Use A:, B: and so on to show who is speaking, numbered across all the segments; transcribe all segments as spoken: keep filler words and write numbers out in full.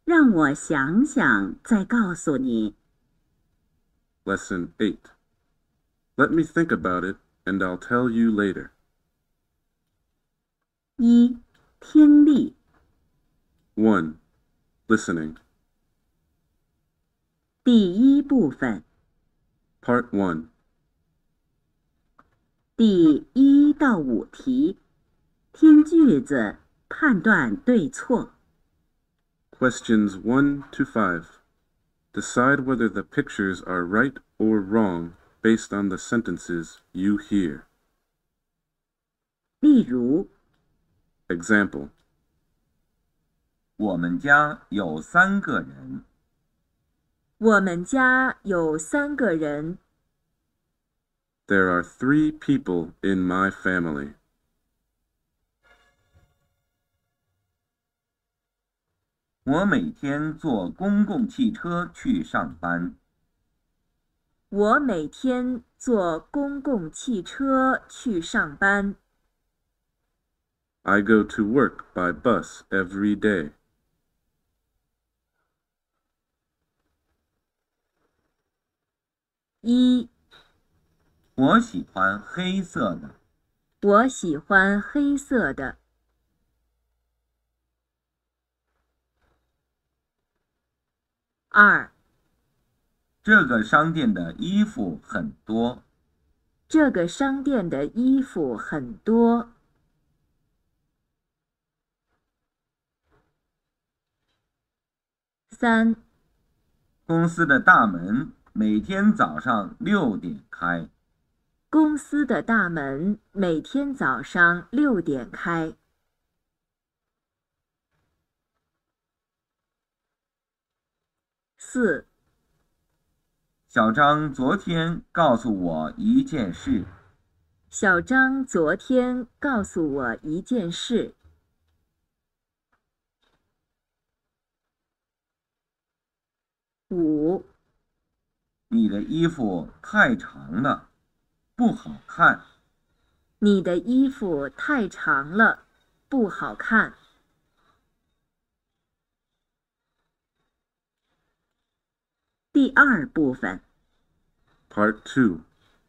A: 让我想想再告诉你。
B: Lesson eight. Let me think about it, and I'll tell you later.
A: 一、听力。
B: one. Listening.
A: 第一部分，
B: Part one.
A: 第一到五题，听句子，判断对错。
B: Questions one to five. Decide whether the pictures are right or wrong based on the sentences you hear.
A: 例如，
B: Example.
C: 我们家有三个人。
A: 我们家有三个人。
B: There are three people in my family.
C: 我每天坐公共汽车去上班。
A: 我每天坐公共汽车去上班。
B: I go to work by bus every day.
A: 一、
C: 我喜欢黑色的。
A: 我喜欢黑色的。二、
C: 这个商店的衣服很多。
A: 这个商店的衣服很多。三、
C: 公司的大门每天早上六点开。
A: 公司的大门每天早上六点开。四、
C: 小张昨天告诉我一件事。
A: 小张昨天告诉我一件事。五、
C: 你的衣服太长了，不好看。
A: 你的衣服太长了，不好看。第二部分，
B: Part two.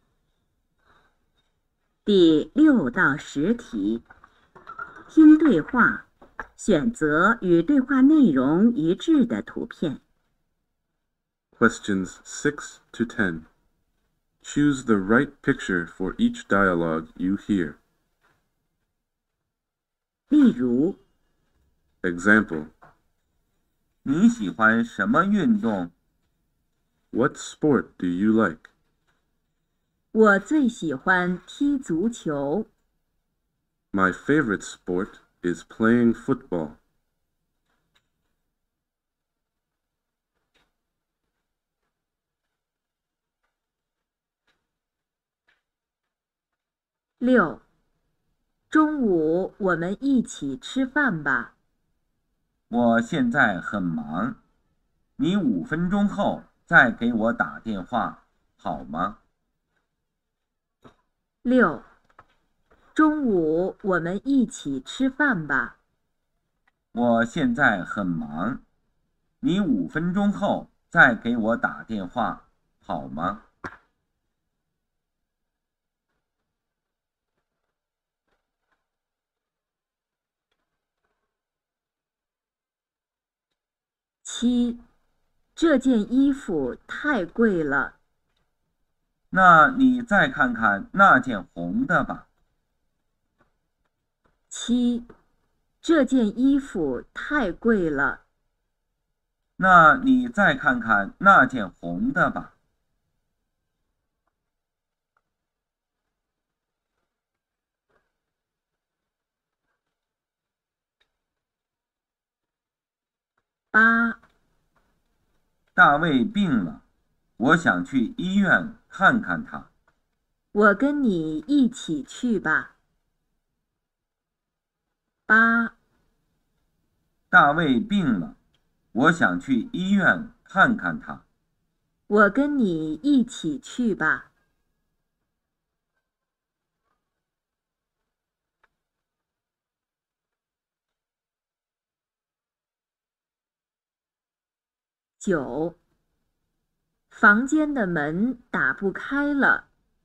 A: 第六到十题，听对话，选择与对话内容一致的图片。
B: Questions six to ten. Choose the right picture for each dialogue you hear.
A: 例如，
B: Example.
C: 你喜欢什么运动？
B: What sport do you like?
A: 我最喜欢踢足球。
B: My favorite sport is playing football.
A: 六，中午我们一起吃饭吧。
C: 我现在很忙，你五分钟后再给我打电话，好吗？
A: 六，中午我们一起吃饭吧。
C: 我现在很忙，你五分钟后再给我打电话，好吗？
A: 七，这件衣服太贵了。
C: 那你再看看那件红的吧。
A: 七，这件衣服太贵了。
C: 那你再看看那件红的吧。
A: 八，
C: 大卫病了，我想去医院看看他。
A: 我跟你一起去吧。八，
C: 大卫病了，我想去医院看看他。
A: 我跟你一起去吧。 九，房间的门打不开了。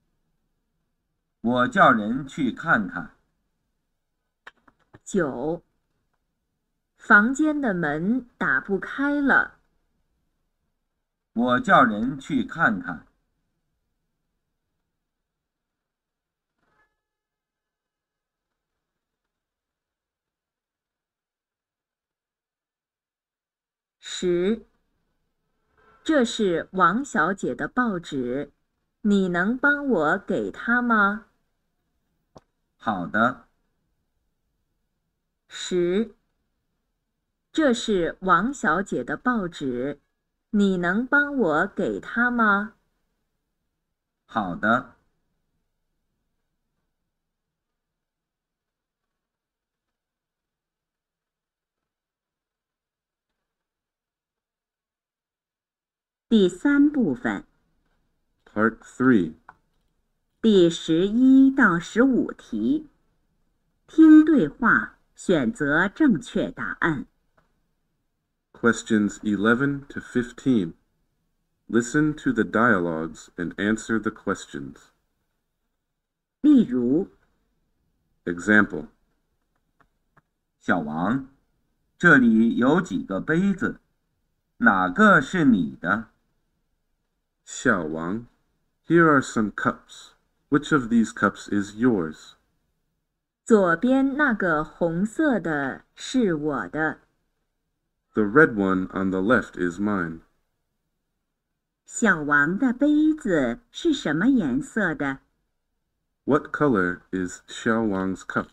C: 我叫人去看看。
A: 九，房间的门打不开了。
C: 我叫人去看看。
A: 十，这是王小姐的报纸，你能帮我给她吗？
C: 好的。
A: 十，这是王小姐的报纸，你能帮我给她吗？
C: 好的。
A: 第三部分
B: Part three.
A: 第十一到十五题，听对话，选择正确答案。
B: Questions eleven to fifteen. Listen to the dialogues and answer the questions.
A: 例如，
B: Example.
C: 小王，这里有几个杯子，哪个是你的？
B: Xiao Wang, here are some cups. Which of these cups is yours?
A: 左边那个红色的是我的。
B: The red one on the left is mine.
A: 小王的杯子是什么颜色的？
B: What color is Xiao Wang's cup?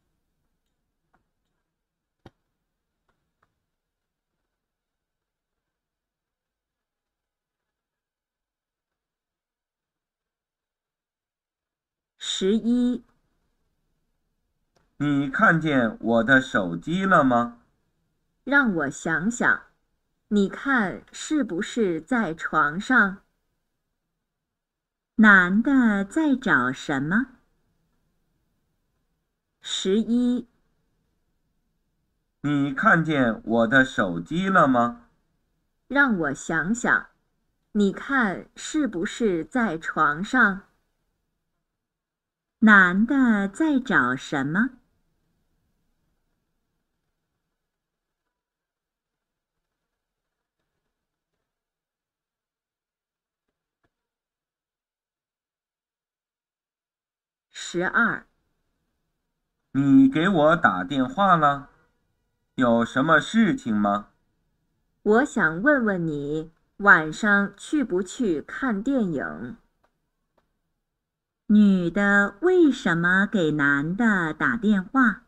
A: 十一，
C: 你看见我的手机了吗？
A: 让我想想，你看是不是在床上？男的在找什么？十一，
C: 你看见我的手机了吗？
A: 让我想想，你看是不是在床上？男的在找什么？十二，
C: 你给我打电话了？有什么事情吗？
A: 我想问问你，晚上去不去看电影？女的为什么给男的打电话？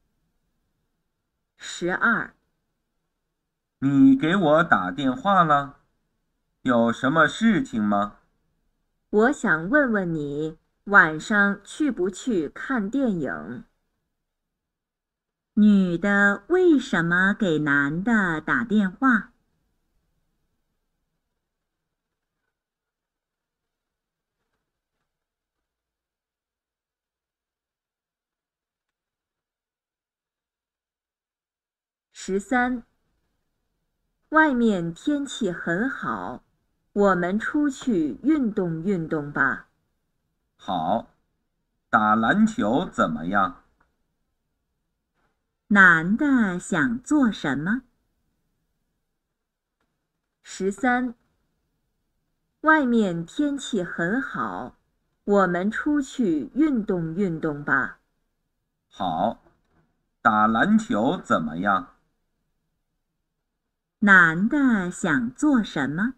A: 十二，
C: 你给我打电话了？有什么事情吗？
A: 我想问问你，晚上去不去看电影？女的为什么给男的打电话？十三，外面天气很好，我们出去运动运动吧。
C: 好，打篮球怎么样？
A: 男的想做什么？十三，外面天气很好，我们出去运动运动吧。
C: 好，打篮球怎么样？
A: 男的想做什么？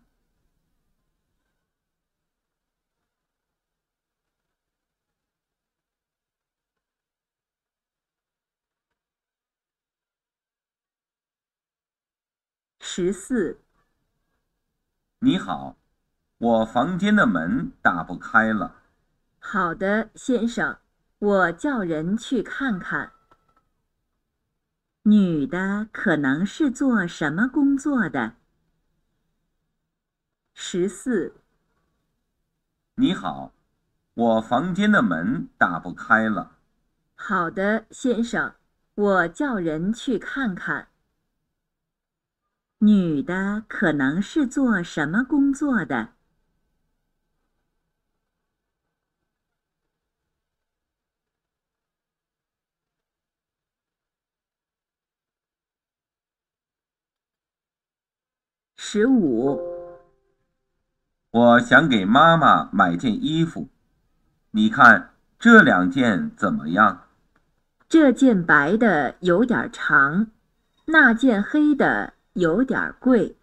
A: 十四，
C: 你好，我房间的门打不开了。
A: 好的，先生，我叫人去看看。女的可能是做什么工作的？十四，
C: 你好，我房间的门打不开了。
A: 好的，先生，我叫人去看看。 女的可能是做什么工作的？十五，
C: 我想给妈妈买件衣服，你看这两件怎么样？
A: 这件白的有点长，那件黑的有点贵。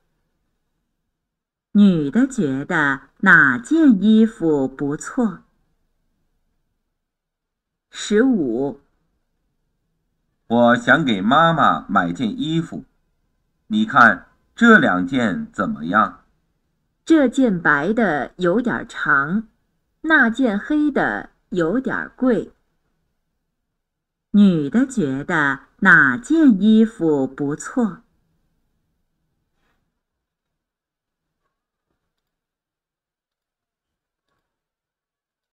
A: 女的觉得哪件衣服不错？十五，
C: 我想给妈妈买件衣服，你看这两件怎么样？
A: 这件白的有点长，那件黑的有点贵。女的觉得哪件衣服不错？